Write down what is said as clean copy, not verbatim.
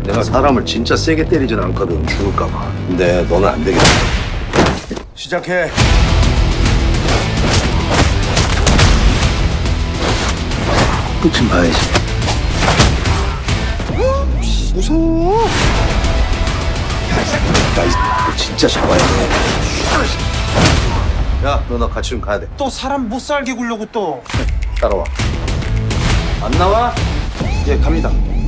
내가 사람을 진짜 세게 때리진 않거든, 죽을까봐. 근데 너는 안 되겠다. 시작해. 끝은 봐야지. 무서워. 야, 이 진짜 잡아야 돼. 야, 너 나 같이 좀 가야 돼. 또 사람 못 살게 굴려고 또. 따라와. 안 나와? 예, 갑니다.